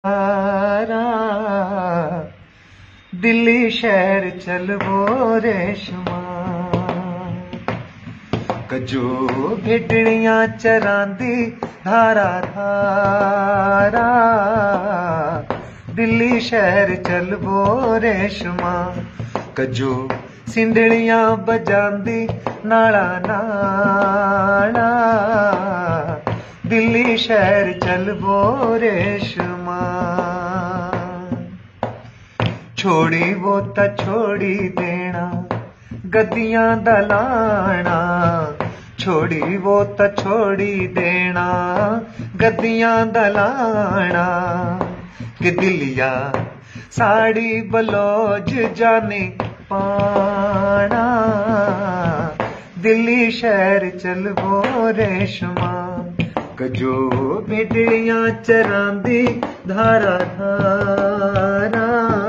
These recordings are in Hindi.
दिल्ली शहर चलवो रेशमा कजो भेड़ियां चरांदी धारा धारा दिल्ली शहर चलवो रेशमा कजो सिंधड़ियां बजांदी नाला नाला दिल्ली शहर चलवो रेशमा छोड़ी वो ता छोड़ी देना गद्दियां दलाना छोड़ी वो ता छोड़ी देना गद्दियां दलाना कि दिलिया साड़ी बलोज जाने पाना दिल्ली शहर चलवो रेशमा कजो भेड़ियां चरांदी धारा धारा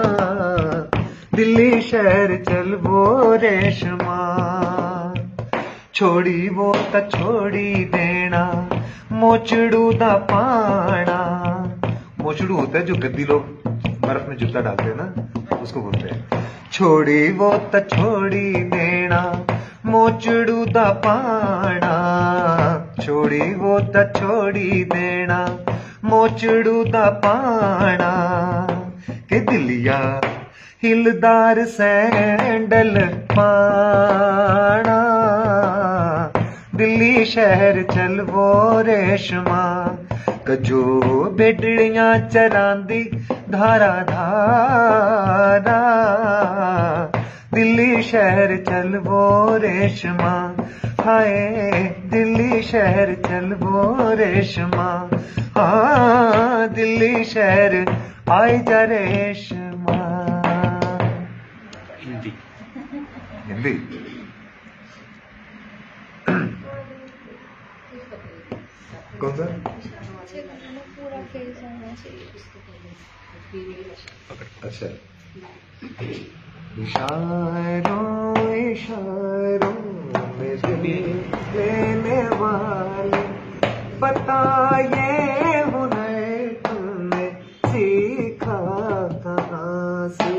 दिल्ली शहर चलवो रेशमा छोड़ी वो ता छोड़ी देना मोचड़ू दा पाना मोचड़ू होता है जो गद्दी लोग बर्फ में जूता डालते हैं ना उसको बोलते हैं छोड़ी वो ता छोड़ी देना मोचड़ू दा पाना छोड़ी वो ता छोड़ी देना मोचड़ू दा पाना के दिलिया हिलदार सैंडल पाना दिल्ली शहर चलवो रेशमा कजो भेड़ियां चरांदी धारा धारा दिल्ली शहर चलवो रेशमा हाय दिल्ली शहर चलवो रेशमा हाँ दिल्ली शहर आई जा रेशमा हिंदी हिंदी कौन सा पूरा फेस होना चाहिए अच्छा इशारों इशारों में दिल लेने वाले बताए हुनर तुमने सीखा कहाँ से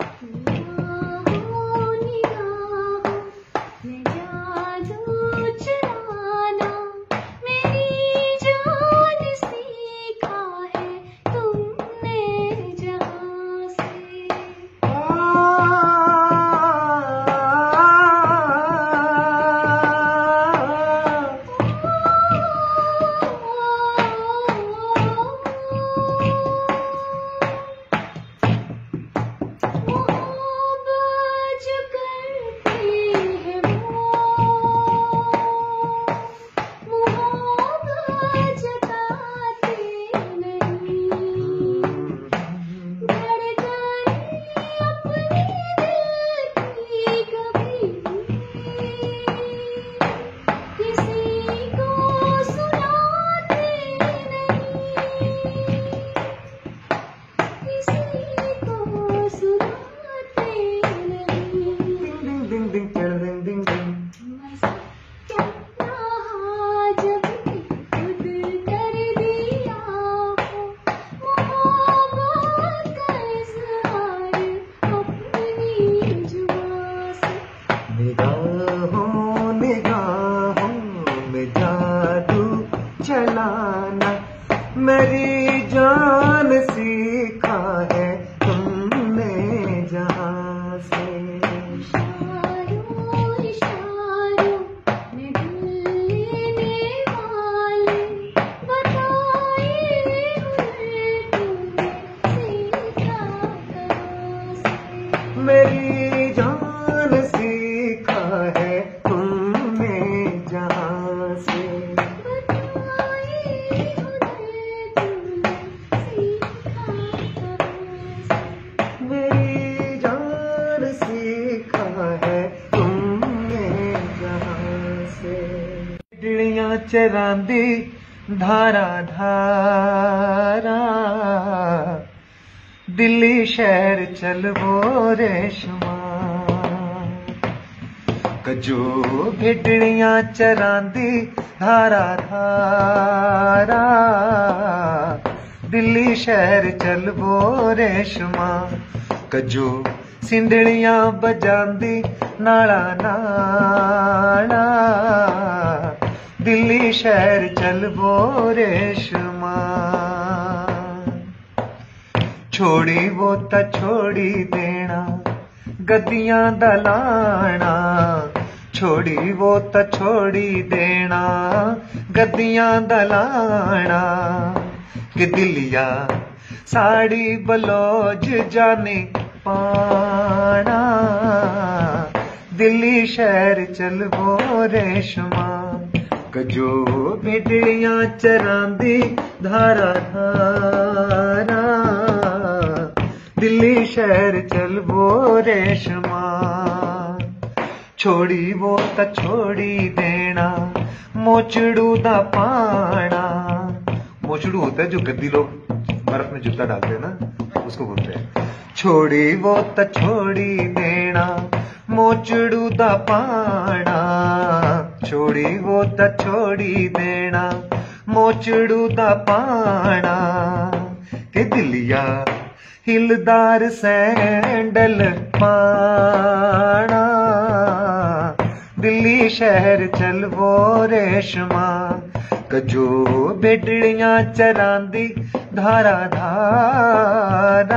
चलाना मेरी जान सीखा है तुमने जहाँ से इशारों में दिल लेने वाले बताए हुनर तुमने सीखा कहाँ से मेरी जान सीखा है तुमने जहाँ से मेरी जान सीखा है तुमने जहाँ से भेड़ियां चरांदी धारा धारा दिल्ली शहर चलवो रेशमा कजो भेड़ियां चरांदी धारा धारा दिल्ली शहर चल वो रेशमा कजो सिंधड़ियां बजांदी नाला नाला दिल्ली शहर चल वो रेशमा छोड़ी वो ता छोड़ी देना गद्दियां दलाना छोड़ी वो ता छोड़ी देना गद्दियां दलाना कि दिलिया साड़ी बलोज जाने पाना दिल्ली शहर चल वो रेशमा कजो बिजलियां चरांदी धारा धारा दिल्ली शहर चल वो रेशमा छोड़ी वो ता छोड़ी देना मोचड़ू दा पाना मोचड़ू होता है जो गद्दी लोग बर्फ में जूता डालते हैं ना उसको बोलते हैं छोड़ी वो ता छोड़ी देना मोचड़ू दा पाना छोड़ी वो ता छोड़ी देना मोचड़ू दा पाना के दिलिया हिलदार सैंडल पाना दिल्ली शहर चल वो रेशमा कजो बेटड़ियां चरांदी धारा धारा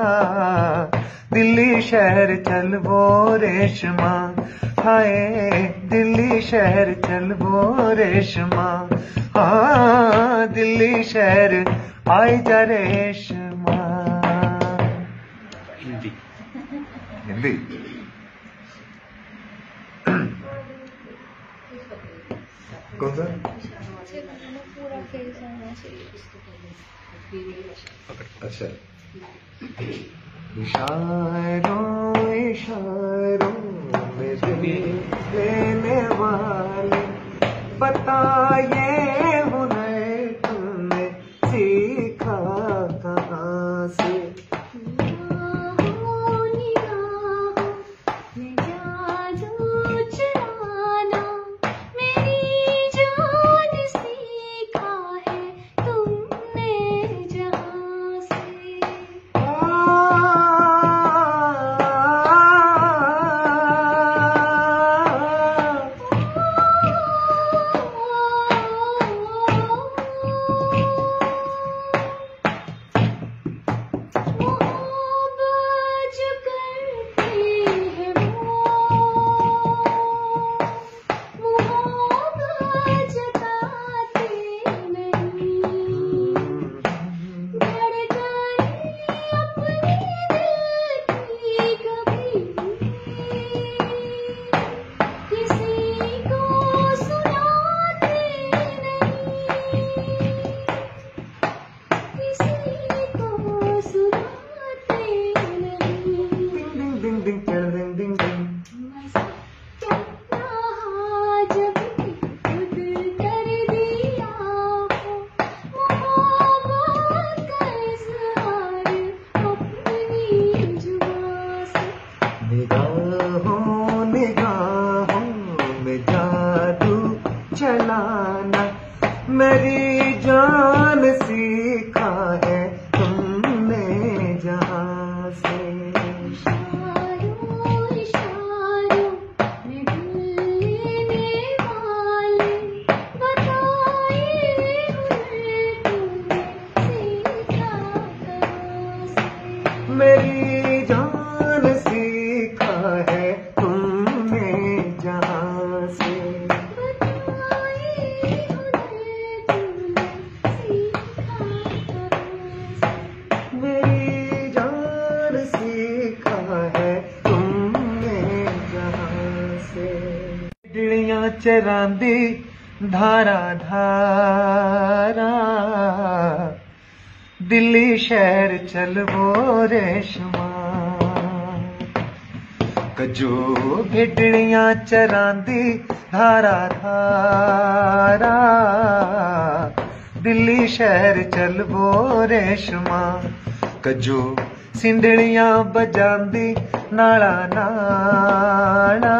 दिल्ली शहर चल वो रेशमा हाय दिल्ली शहर चल वो रेशमा हाँ दिल्ली शहर आई जा रेशमा हिंदी हिंदी कौन सा पूरा फेस होना चाहिए अच्छा इशारों इशारों में दिल लेने वाले बताए हुनर तुमने सीखा कहाँ से निगाहों निगाहों में जादू चलाना मेरी जान सीखा है तुमने जहाँ से मोहब्बत जो करती है वो मोहब्बत जताती नहीं धड़कन अपने दिल की कभी किसी को सुनाते नहीं किसी को सुनाते नहीं डिंग डिंग डिंग डिंग डिंग डिंग मज़ा क्या रहा जब खुद कर दिया हो मोहब्बत का इज़हार अपनी जुबां से निगाहों निगाहों में जादू चलाना मेरी जान सीखा है तुमने जहाँ से इशारों इशारों में दिल लेने वाले बताए हुनर तुमने सीखा कहाँ से मेरी जान सीखा है तुमने जहाँ से बताए हुनर तुमने सीखा कहाँ से मेरी जान सीखा है तुमने जहाँ से डिड़ियां चरांदी धारा धारा दिल्ली शहर चल वो रेशमा कजो भिडड़ियां चरांदी धारा धारा दिल्ली शहर चल वो रेशमा कजो सिंधड़ियां बजांदी नाला नाला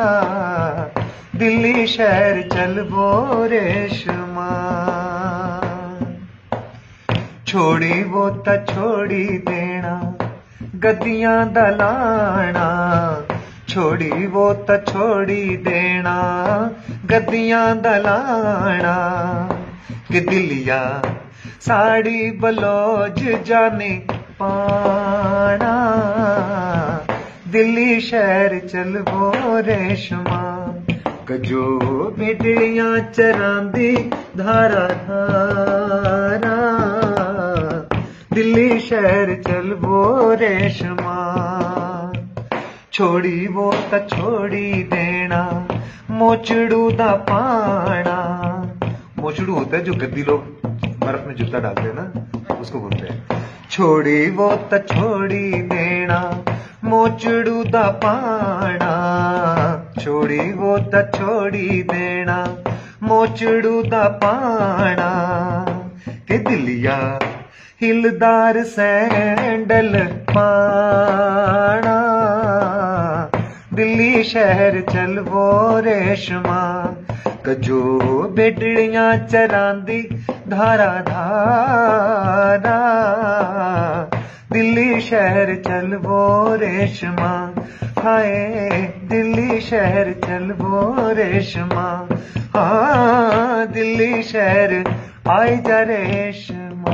दिल्ली शहर चल वो रेशमा छोड़ी वो ता छोड़ी देना गद्दियां दा लाना छोड़ी वो ता छोड़ी देना गद्दियां दा लाना कि दिलिया साड़ी बलोज जाने पाना दिल्ली शहर चल वो रेशमा कजो बिटड़ियां चरांदी धारा धारा दिल्ली शहर चल वो रेशमा छोड़ी वो ता छोड़ी देना मोचड़ू दा पाना मोचड़ू होता है जो गद्दी लोग बर्फ में जूता डालते हैं ना उसको बोलते हैं छोड़ी वो ता छोड़ी देना मोचड़ू दा पाना छोड़ी वो ता छोड़ी देना मोचड़ू दा पाना के दिलिया हिलदार सैंडल पाना दिल्ली शहर चल वो रेशमा कजो बिटड़ियां चरांदी धारा धारा दिल्ली शहर चल वो रेशमा हाय दिल्ली शहर चल वो रेशमा हाँ दिल्ली शहर आई जा रेशमा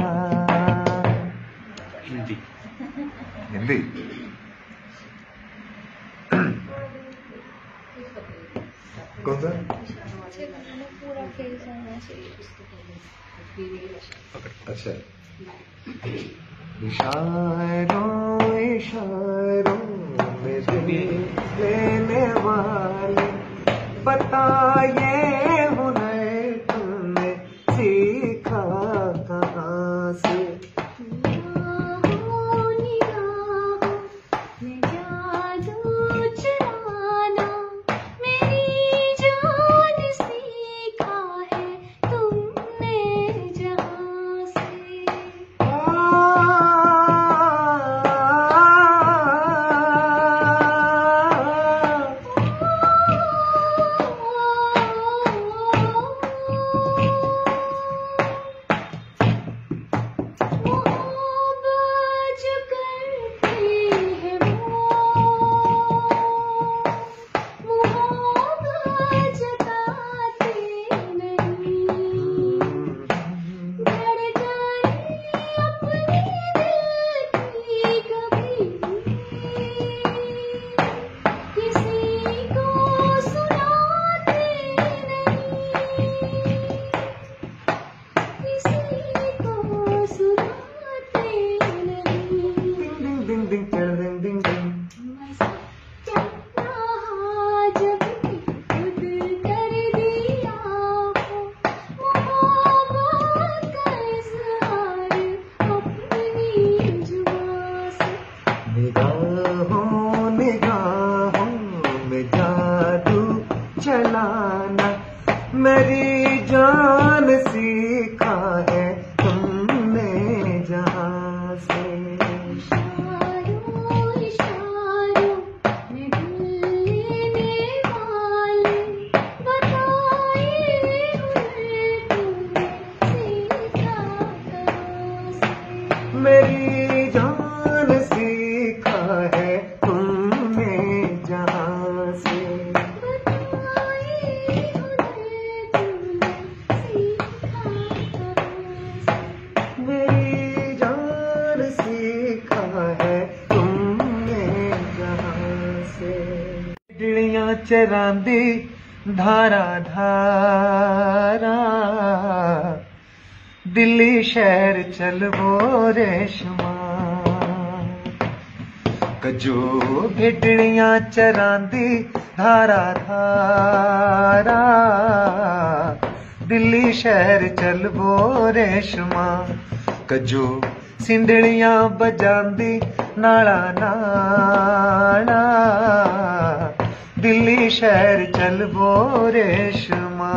हिंदी कौन सा पूरा फेस होना चाहिए अच्छा इशारों इशारों में दिल लेने वाले बताए हुनर तुमने सीखा कहाँ से निगाहों निगाहों में जादू चुराना मेरी जान सीखा है तुमने जहाँ से मोहब्बत जो करते हैं मोहब्बत जताते नहीं धड़कन अपने दिल की कभी किसी को सुनाते नहीं किसी को सुनाते नहीं डिंग डिंग डिंग डिंग डिंग डिंग डिंग मैं क्या रहा जब खुद कर दिया हो मोहब्बत का इज़हार अपनी जुबां से निगाहों निगाहों में जादू चलाना मेरी जान सीखा है तुमने जहाँ से इशारों इशारों में दिल लेने वाले बताए हुनर तुमने सीखा कहाँ से मेरी जान सीखा है तुमने जहाँ से बताए हुनर तुमने सीखा कहाँ से मेरी जान सीखा है तुमने जहाँ से बिटड़ियां चरांदी धारा धारा दिल्ली शहर चल वो रेशमा कजो बिटड़ियां चरांदी धारा धारा दिल्ली शहर चल वो रेशमा कजो सिंधड़ियां बजांदी नाला नाला दिल्ली शहर चल वो रेशमा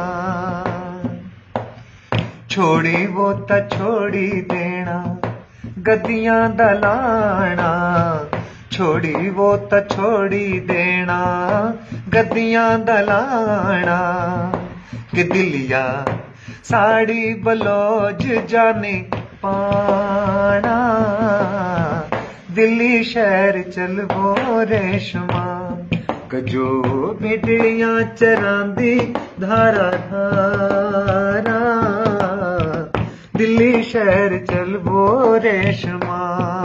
छोड़ी वो ता छोड़ी देना गद्दियां दा लाना छोड़ी वो ता छोड़ी देना गद्दियां दा लाना कि दिलिया साड़ी बलोज जाने पाना दिल्ली शहर चलवो रेशमा कजो भेड़ियां चरांदी धारा धारा दिल्ली शहर चलवो रेशमा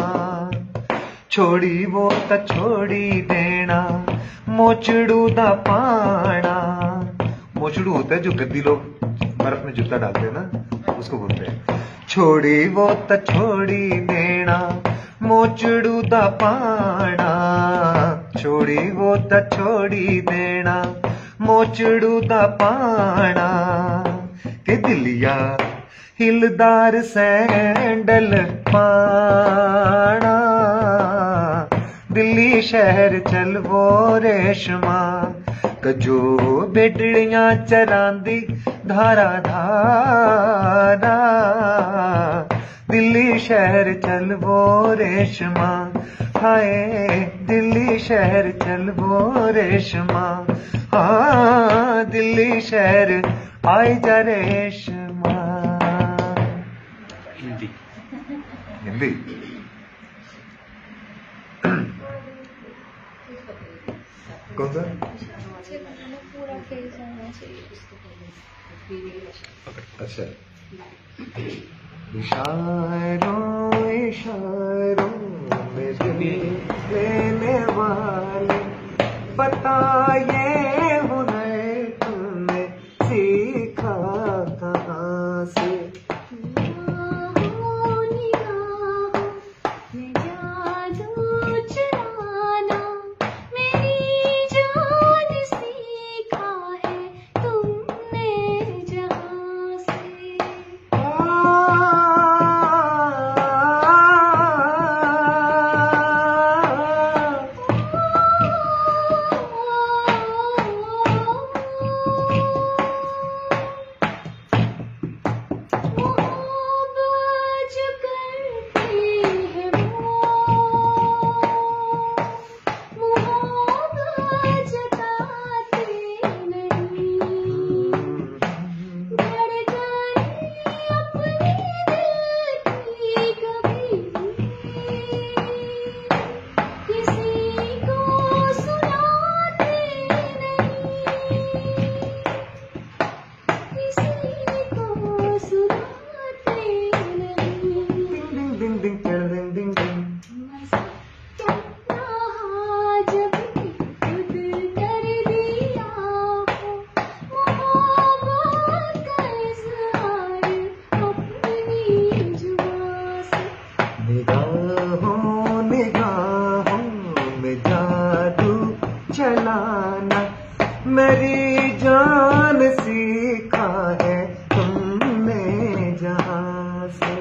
छोड़ी वो त छोड़ी देना मोचड़ू दा पाना मोचड़ू होता है जो गद्दी लोग बर्फ में जूता डालते हैं ना उसको बोलते हैं छोड़ी वो त छोड़ी देना मोचड़ू दा पाना छोड़ी वो त छोड़ी देना मोचड़ू दा पाना के दिलिया हिलदार सैंडल पाना दिल्ली शहर चलवो रेशमा कजो भेड़ियां चरांदी धारा धारा दिल्ली शहर चलवो रेशमा हाय दिल्ली शहर चलवो रेशमा हाँ दिल्ली शहर आई जा रेशमा हिंदी कौन सा पूरा फेस आना चाहिए अच्छा इशारों इशारों में दिल लेने वाले बताए हुनर तुमने सीखा कहाँ से चलाना मेरी जान सीखा है तुमने जहाँ से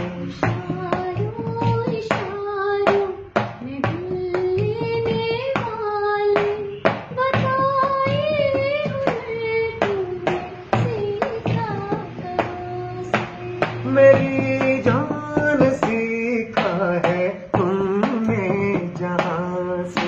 इशारों में दिल लेने वाले बताए हुनर तुमने सीखा कहाँ से मेरी जान सीखा है तुमने जहाँ से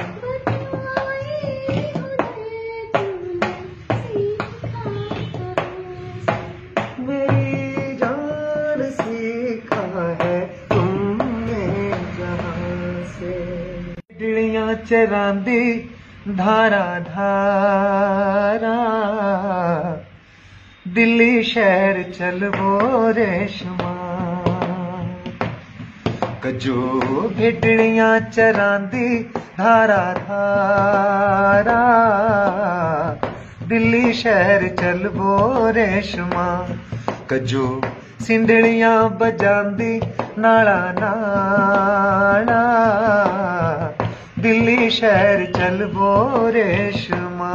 मेरी जान सीखा है तुमने जहाँ से भेड़ियां चरांदी धारा धारा दिल्ली शहर चलवो रेशमा कजो भेड़ियां चरांदी धारा धारा दिल्ली शहर चलवो रेशमा कजो सिंधड़ियां बजांदी नाला नाला दिल्ली शहर चलवो रेशमा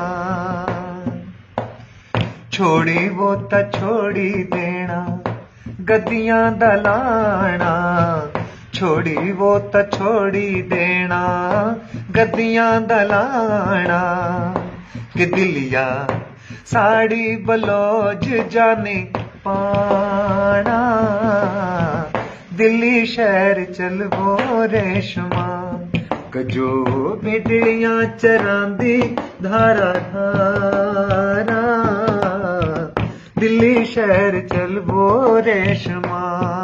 छोड़ी वो त छोड़ी देना गद्दियां दा लाना छोड़ी वो त छोड़ी देना गद्दियां दा लाना कि दिलिया साड़ी बलौज जाने पाना दिल्ली शहर चलवो रेशमा कजो भेड़ियां चरांदी धारा धारा दिल्ली दिल्ली शहर चल वो रेशमा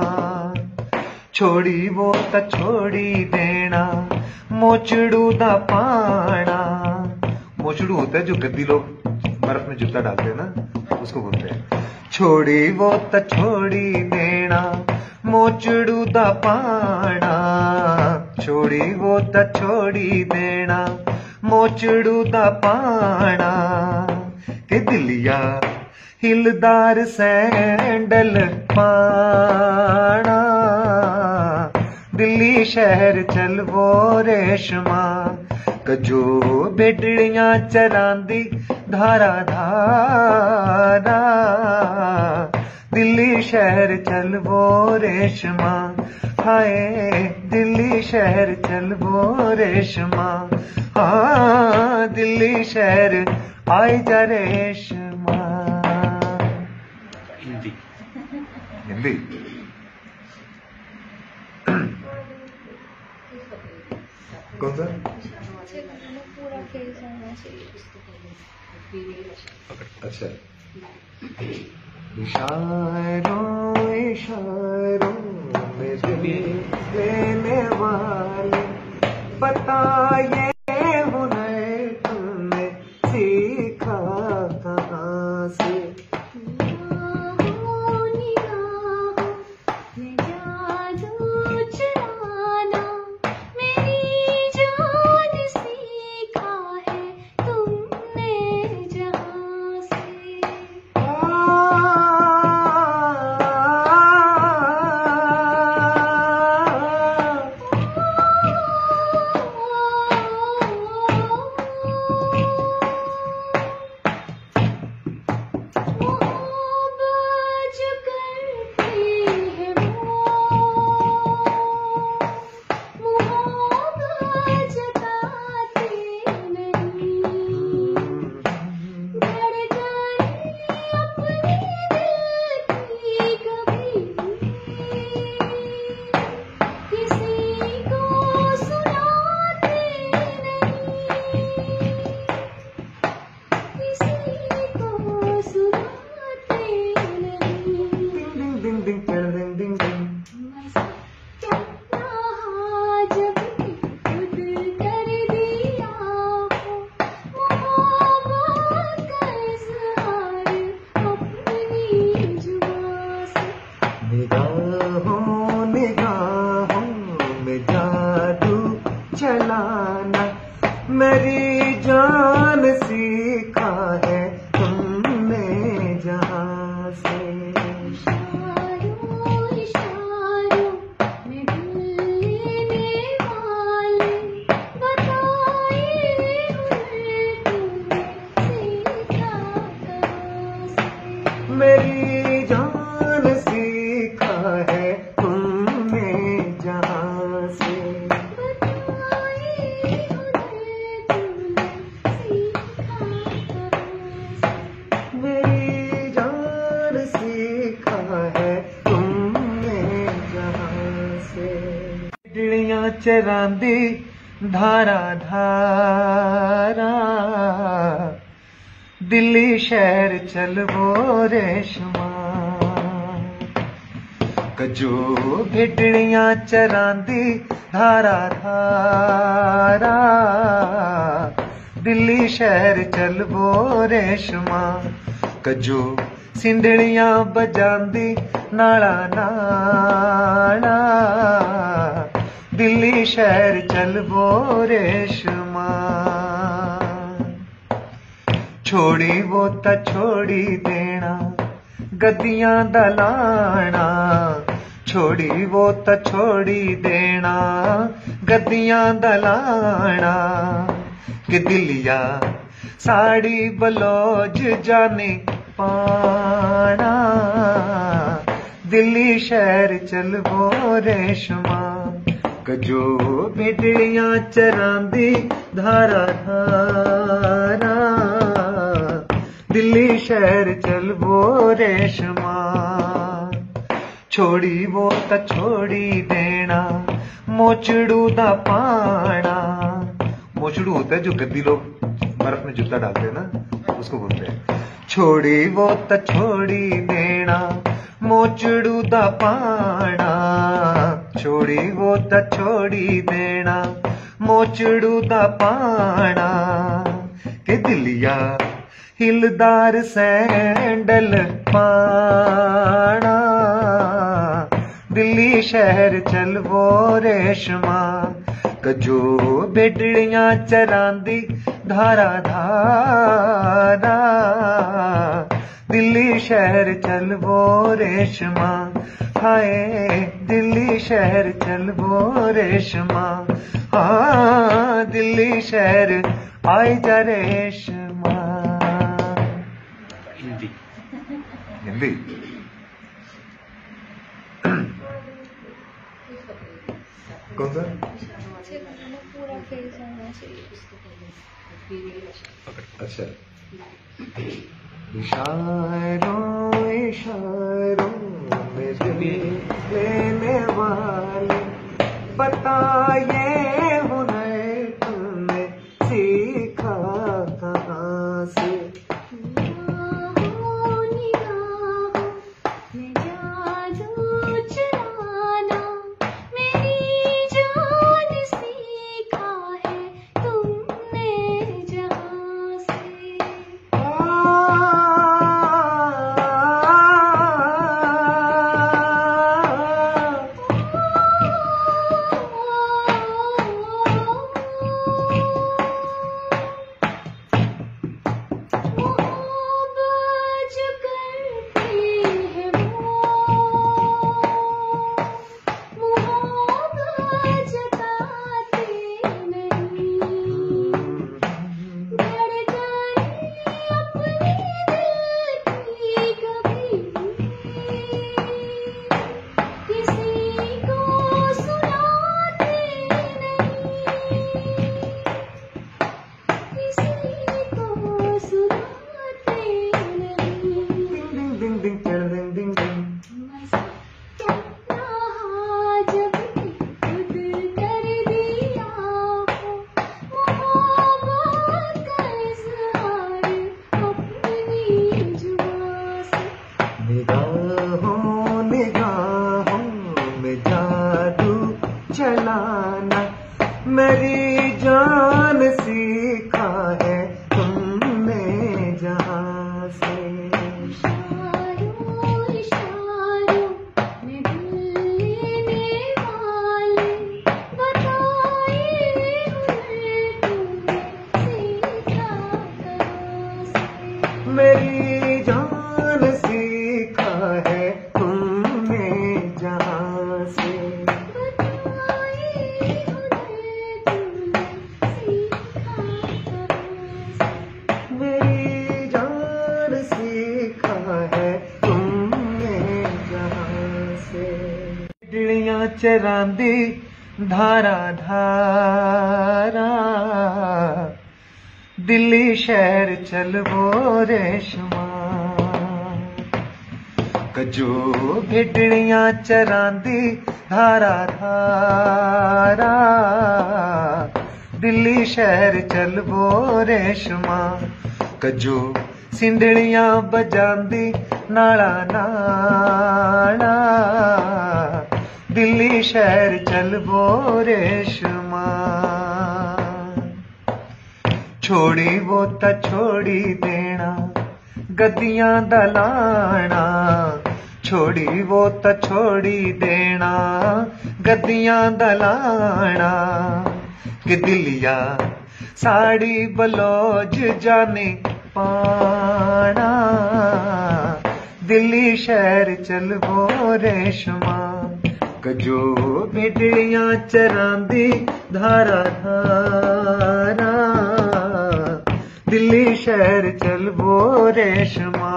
छोड़ी वो त छोड़ी देना मोचड़ू दा पाना। मोचड़ू होता है जो गद्दी लोग बर्फ में जूता डालते हैं ना, उसको बोलते हैं। छोड़ी वो त छोड़ी देना मोचड़ू दा पाना, छोड़ी वो त छोड़ी देना मोचड़ू दा पाना। के दिलिया हिलदार सैंडल पाना, दिल्ली शहर चल वो रेशमा कजो बेटड़ियां चरांदी धारा धारा। दिल्ली शहर चल वो रेशमा, हाय दिल्ली शहर चल वो रेशमा, हाँ दिल्ली शहर आई जा रेशमा। हिंदी हिंदी कौन सा? पूरा फेस होना चाहिए। अच्छा। इशारों इशारों में दिल लेने वाले बताए हुनर तुमने सीखा कहाँ से। निगाहों निगाहों में जादू चलाना मेरी जान सीखा है तुमने जहाँ से। मोहब्बत जो करती है मोहब्बत जताती नहीं, धड़कन अपने दिल की कभी किसी को सुनाते नहीं, किसी को सुनाते नहीं। डिंग डिंग डिंग डिंग डिंग डिंग। मज़ा क्या रहा जब खुद कर दिया हो मोहब्बत का इज़हार अपनी जुबां से। निगाहों निगाहों में जादू चलाना मेरी जान सीखा है तुमने जहाँ से। इशारों इशारों में दिल लेने वाले बताए हुनर तुमने सीखा कहाँ से। मेरी जान सीखा है तुमने जहाँ से। बताए हुनर तुमने सीखा कहाँ से। मेरी जान सीखा है तुमने जहाँ से। चिड़ियां चरांदी धारा धारा, दिल्ली शहर चल वो रेशमा कजो भिडड़ियां चरांदी धारा धारा। दिल्ली शहर चल वो रेशमा कजो सिंधड़ियां बजांदी नाला नाला। दिल्ली शहर चल वो रेशमा छोड़ी वो त छोड़ी देना गद्दियां दा लाना। छोड़ी वो त छोड़ी देना गद्दियां दा लाना। कि दिलिया साड़ी बलोज जाने पाना, दिल्ली शहर चल वो रेशमा कजो भिडड़ियां चरांदी धारा धारा। दिल्ली शहर चल वो रेशमा छोड़ी वो त छोड़ी देना मोचड़ू दा पाना। मोचड़ू होता है जो गद्दी लोग बर्फ में जूता डालते हैं ना, उसको बोलते हैं। छोड़ी वो त छोड़ी देना मोचड़ू दा पाना छोड़ी वो त छोड़ी देना मोचड़ू दा पाना के दिलिया हिलदार सैंडल पाना दिल्ली शहर चल वो रेशमा कजो बेटड़ियां चरांदी धारा धारा दिल्ली शहर चल वो रेशमा हाय दिल्ली शहर चल वो रेशमा हाँ दिल्ली शहर आई जा रेशमा। हिंदी हिंदी कौन सा पूरा फेस होना चाहिए। अच्छा इशारों इशारों में दिल लेने वाले बताए हुनर तुमने सीखा कहाँ से। निगाहों निगाहों में जादू चलाना मेरी जान सीखा है तुमने जहाँ से। मोहब्बत जो करती है वो मोहब्बत जताती नहीं। धड़कन अपने दिल की कभी किसी को सुनाते नहीं। किसी को सुनाते नहीं। डिंग डिंग डिंग डिंग डिंग डिंग मज़ा क्या रहा जब खुद कर दिया हो मोहब्बत का इज़हार अपनी जुबां से। निगाहों निगाहों में जादू चलाना मेरी जान सीखा है तुमने जहाँ से। इशारों इशारों में दिल लेने वाले बताए हुनर तुमने सीखा कहाँ से। मेरी जान सीखा है तुमने जहाँ से। बताए हुनर तुमने सीखा कहाँ से। मेरी जान सीखा है तुमने जहाँ से। डिड़ियां चरांदी धारा धारा दिल्ली शहर चल वो रेशमा कजो भिडड़ियां चरांदी धारा धारा दिल्ली शहर चल वो रेशमा कजो सिंधड़ियां बजांदी नाला नाला दिल्ली शहर चल वो रेशमा छोड़ी वो त छोड़ी देना गद्दियां दा लाना छोड़ी वो त छोड़ी देना गद्दियां दा लाना कि दिलिया साड़ी बलोज जाने पाना दिल्ली शहर चल वो रेशमा कजो बिटड़ियां चरांदी धारा धारा दिल्ली शहर चल वो रेशमा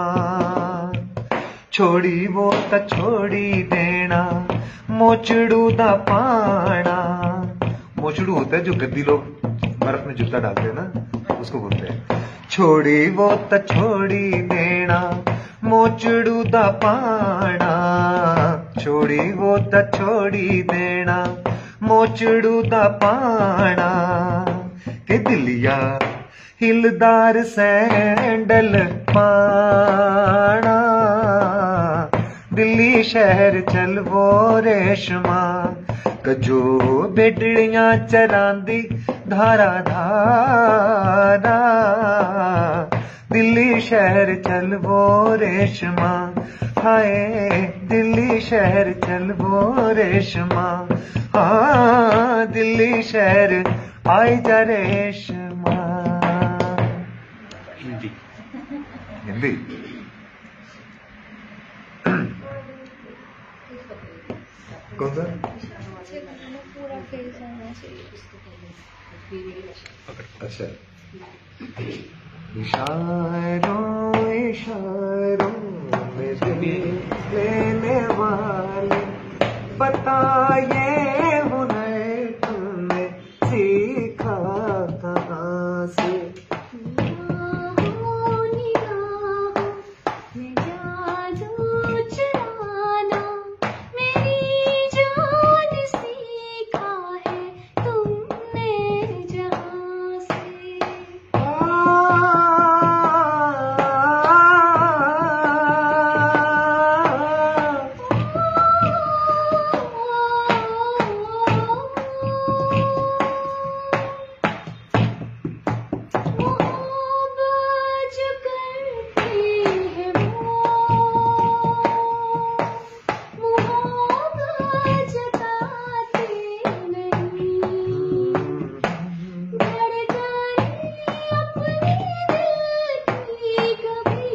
छोड़ी वो त छोड़ी देना मोचड़ू दा पाना मोचड़ू होता है जो गद्दी लोग बर्फ में जूता डालते हैं ना उसको बोलते हैं छोड़ी वो त छोड़ी देना मोचड़ू दा पाना छोड़ी वो त छोड़ी देना मोचड़ू दा पाना के दिलिया हिलदार सैंडल पाना, दिल्ली शहर चल वो रेशमा, कजो बेटड़ियां चरांदी धारा धारा, दिल्ली शहर चल वो रेशमा, हाय दिल्ली शहर चल वो रेशमा, हाँ दिल्ली शहर आई जा रेशमा। हिंदी कौन सा? पूरा फेस होना चाहिए। अच्छा, इशारों इशारों में दिल लेने वाले, बताइए हुनर तुमने सीखा कहाँ से? निगाहों निगाहों में जादू चुराना, मेरी जान सीखा है तुमने जहाँ से। मोहब्बत जो करती है मोहब्बत जताती नहीं, धड़कन अपने दिल की कभी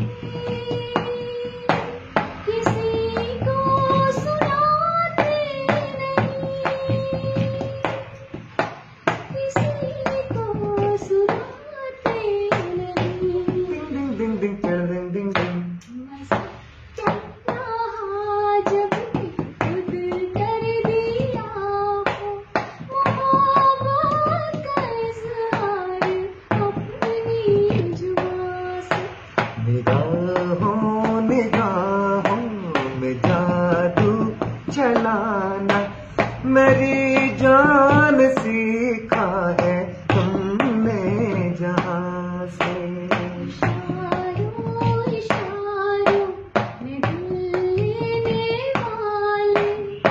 किसी को सुनाते नहीं, किसी को सुनाते नहीं। डिंग डिंग डिंग डिंग डिंग डिंग। मज़ा क्या रहा जब खुद कर दिया हो मोहब्बत का इज़हार अपनी जुबां से। निगाहों निगाहों में जादू चलाना, मेरी जान सीखा है तुमने जहाँ से। इशारों इशारों में दिल लेने वाले,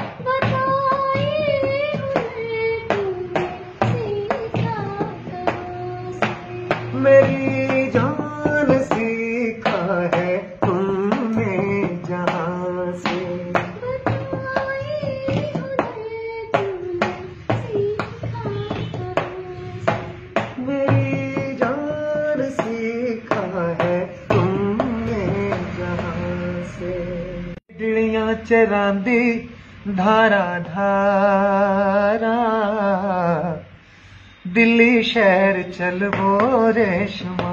बताइए हुनर तुमने सीखा कहाँ से? मेरी जान सीखा है तुमने जहाँ से। बताइए हुनर तुमने सीखा कहाँ से? मेरी जान सीखा है तुमने जहाँ से। बिजलियां चरांदी धारा धारा, दिल्ली शहर चल वो रेशमा,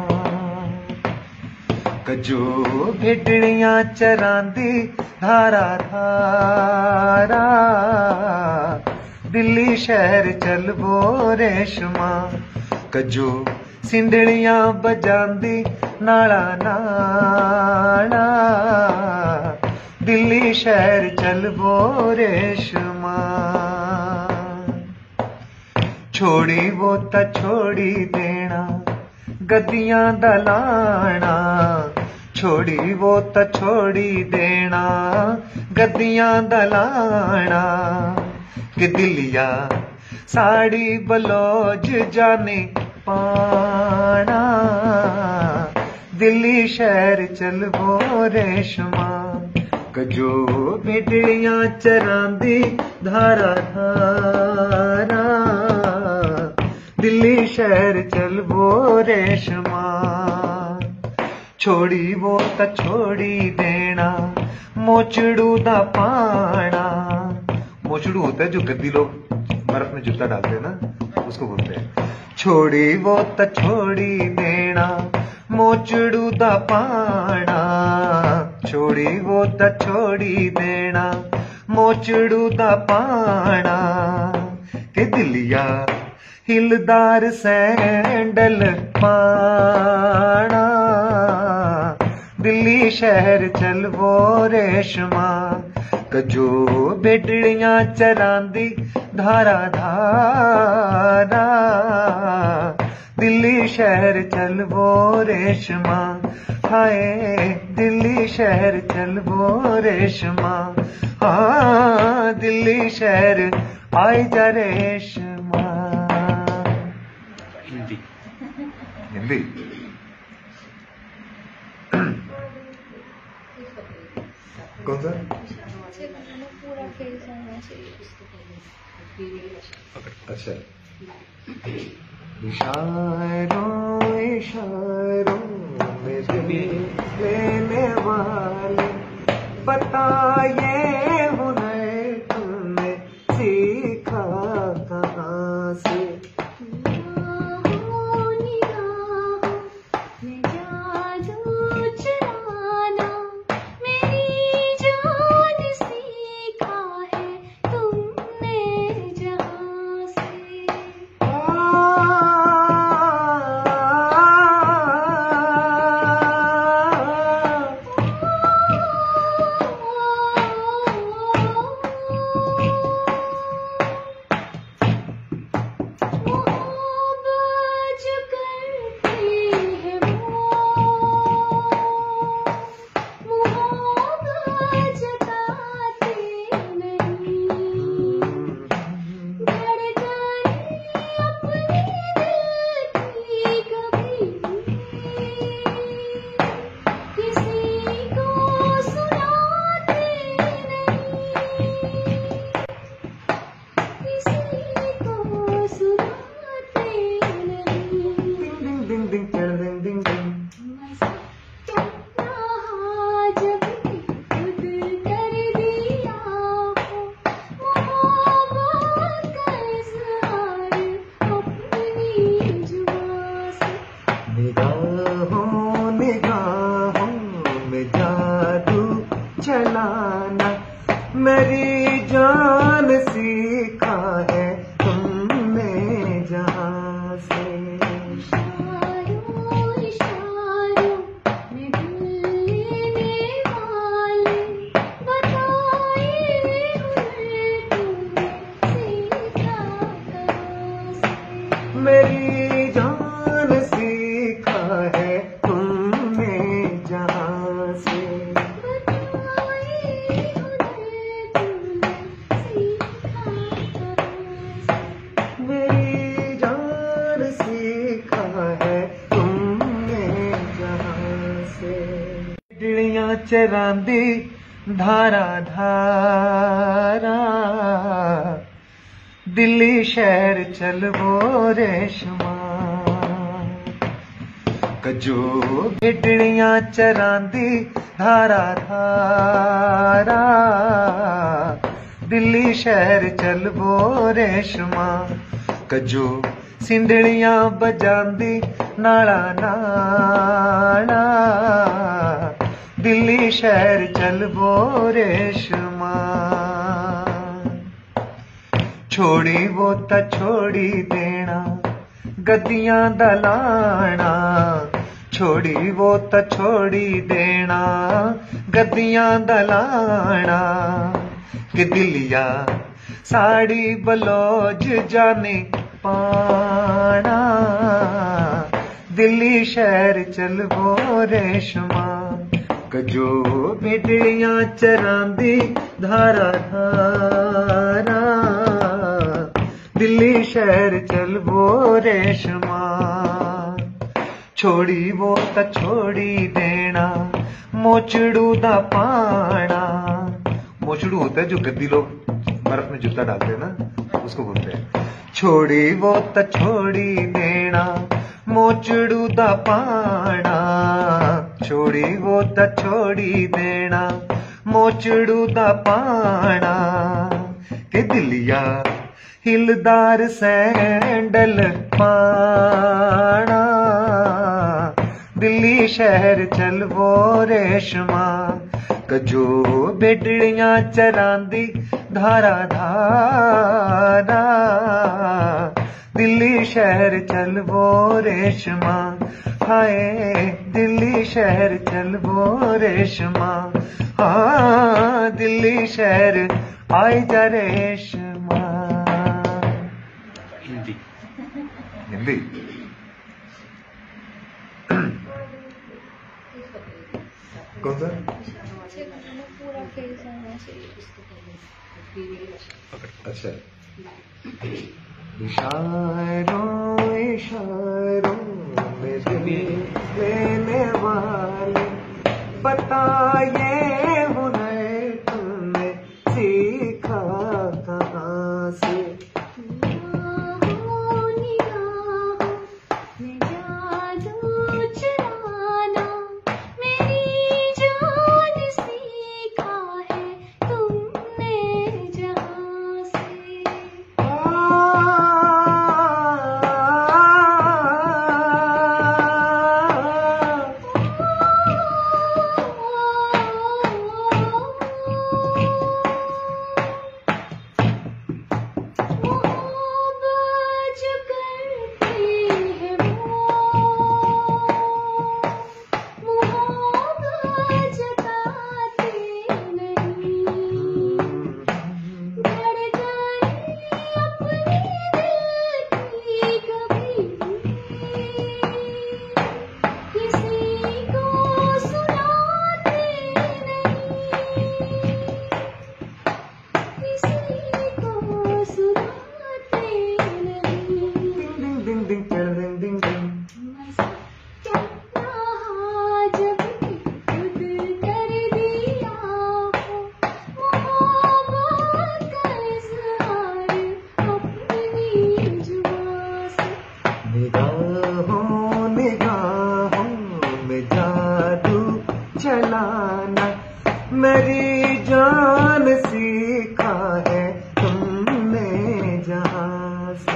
कजो भेड़ियां चरांदी धारा धारा, दिल्ली शहर चल वो रेशमा, कजो सिंधड़ियां बजांदी नाला नाला, दिल्ली शहर चल वो रेशमा। छोड़ी वो ता छोड़ी देना गद्दियां दा लाना, छोड़ी वो ता छोड़ी देना गद्दियां दा लाना, कि दिलिया साड़ी बलोज जाने पाना, दिल्ली शहर चल वो रेशमा, कजो बिजलियां चरांदी धारा धारा, दिल्ली शहर चल वो रेशमा। छोड़ी वो ता छोड़ी देना मोचड़ू दा पाना, मोचड़ू होता है जो गद्दी लोग बर्फ में जूता डालते हैं ना, उसको बोलते हैं। छोड़ी वो ता छोड़ी देना मोचड़ू दा पाना, छोड़ी वो ता छोड़ी देना मोचड़ू दा पाना, के दिलिया हिलदार सैंडल पाना, दिल्ली शहर चल वो रेशमा, कजो बेटड़ियां चरांदी धारा धारा दिल्ली शहर चलवो रेशमा हाय दिल्ली शहर चलवो रेशमा हाँ दिल्ली शहर आई जा रेशमा। हिंदी हिंदी कौन सा पूरा फेस आना चाहिए। अच्छा इशारों इशारों में दिल लेने वाले बताए हुनर तुमने सीखा कहाँ से। निगाहों निगाहों में जादू चलाना मेरी जान सीखा है तुमने जहाँ से। मोहब्बत जो करती है वो मोहब्बत जताती नहीं। धड़कन अपने दिल की कभी किसी को सुनाते नहीं। किसी को सुनाते नहीं। डिंग डिंग डिंग डिंग डिंग डिंग मज़ा तो रहा जब खुद कर दिया हो मोहब्बत का इज़हार अपनी जुबां से। निगाहों निगाहों में जादू चलाना मेरी जान सीखा है तुमने जहाँ से। इशारों इशारों में दिल लेने वाले बताए हुनर तुमने सीखा कहाँ से। मेरी जान सीखा है तुमने जहाँ से। बताए हुनर तुमने सीखा कहाँ से। मेरी जान सीखा है तुमने जहाँ से। चिड़ियां चरांदी धारा धारा दिल्ली शहर चलवो रेशमा कजो बेटड़ियां चरांदी धारा धारा दिल्ली शहर चलवो रेशमा कजो सिंधड़ियां बजांदी नाला नाला दिल्ली शहर चलवो रेशमा। छोड़ी वो ता छोड़ी देना गद्दियां दा लाना छोड़ी वो ता छोड़ी देना गद्दियां दा लाना कि दिलिया साड़ी बलोज जाने पाना दिल्ली शहर चलवो रेशमा कजो बेटड़ियां चरांदी धारा धारा दिल्ली शहर चलवो रेशमा। छोड़ी वो ता छोड़ी देना मोचड़ू दा पाना मोचड़ू होता है जो गद्दी लोग बर्फ में जूता डालते हैं ना उसको बोलते हैं। छोड़ी वो ता छोड़ी देना मोचड़ू दा पाना छोड़ी वो ता छोड़ी देना मोचड़ू दा पाना के दिलिया हिलदार सैंडल पाना दिल्ली शहर चलवो रेशमा कजो बेटड़ियां चरांदी धारा धारा दिल्ली शहर चलवो रेशमा हाय दिल्ली शहर चलवो रेशमा हाँ दिल्ली शहर आई जा रेशमा। हिंदी हिंदी कौन सा? पूरा फेस होना चाहिए। अच्छा इशारों इशारों में दिल लेने वाले बताए हुनर तुमने सीखा कहाँ से। निगाहों निगाहों में जादू चलाना मेरी जान सीखा है तुमने जहाँ से। मोहब्बत जो करते हैं वो मोहब्बत जताते नहीं। धड़कन अपने दिल की कभी किसी को सुनाते नहीं। किसी को सुनाते नहीं। डिंग डिंग डिंग डिंग डिंग डिंग। क्या कहा जब खुद कर दिया हो मोहब्बत का इज़हार अपनी जुबां से। निगाहों निगाहों में जादू चलाना मेरी जान सीखा है तुमने जहाँ से।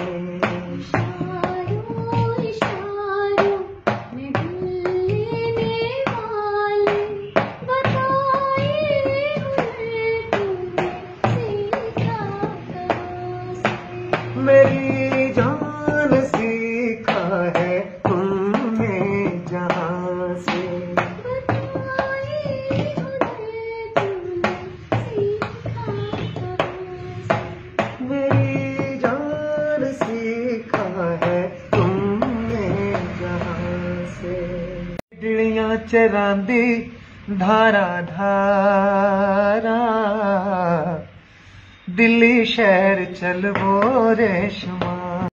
इशारों इशारों में दिल लेने वाले बताए हुनर तुमने सीखा कहाँ से। मेरी जान सीखा है तुमने जहाँ से। बताए हुनर तुमने सीखा कहाँ से। मेरी जान सीखा है तुमने जहाँ से। चिड़ियाँ चरांदी धारा धारा दिल्ली शहर चल वो रेशमा।